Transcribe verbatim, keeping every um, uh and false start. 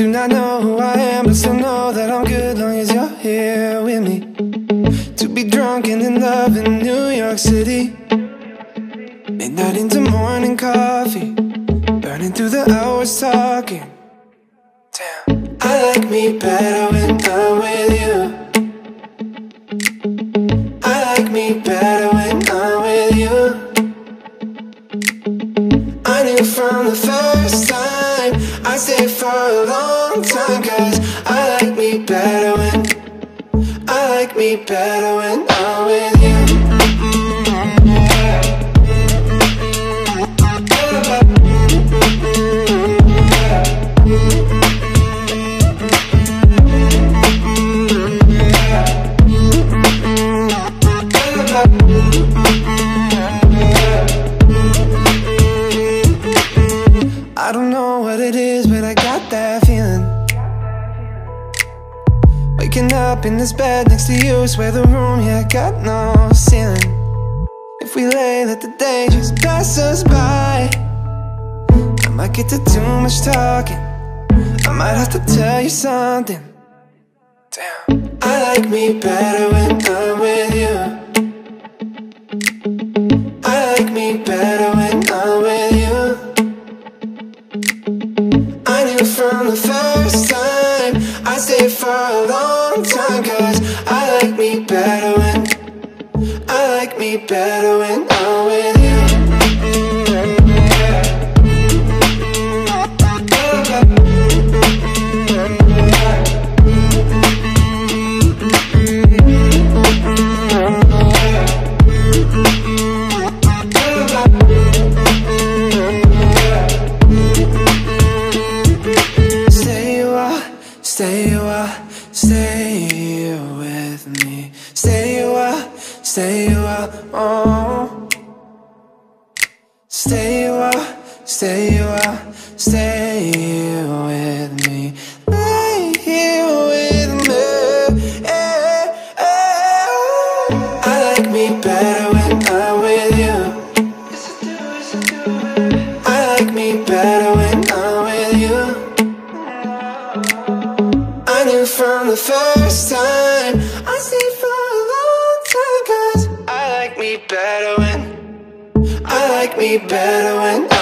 Do not know who I am, but still know that I'm good long as you're here with me. To be drunk and in love in New York City, midnight into morning coffee, burning through the hours talking. Damn, I like me better when I'm with you. I like me better when I'm with you. I knew from the first time I'd stay for a long time, cause I like me better when I like me better when I'm with you. I don't know what it is, but I got that feeling. Waking up in this bed next to you, swear the room, yeah, got no ceiling. If we lay, let the day just pass us by. I might get to too much talking, I might have to tell you something. Damn, I like me better when I'm with you. I like me better when I'm with you. I knew from the first time I'd stay for a long time, cause I like me better when I like me better when I'm with you. Stay a while, stay with me. Stay a while, stay a while, oh. Stay a while, stay a while, stay with me. Lay here with me, eh, eh. I like me better when I'm with you. I like me better when I'm with you. I knew from the first time I stayed for a long time, cause I like me better when I like me better when I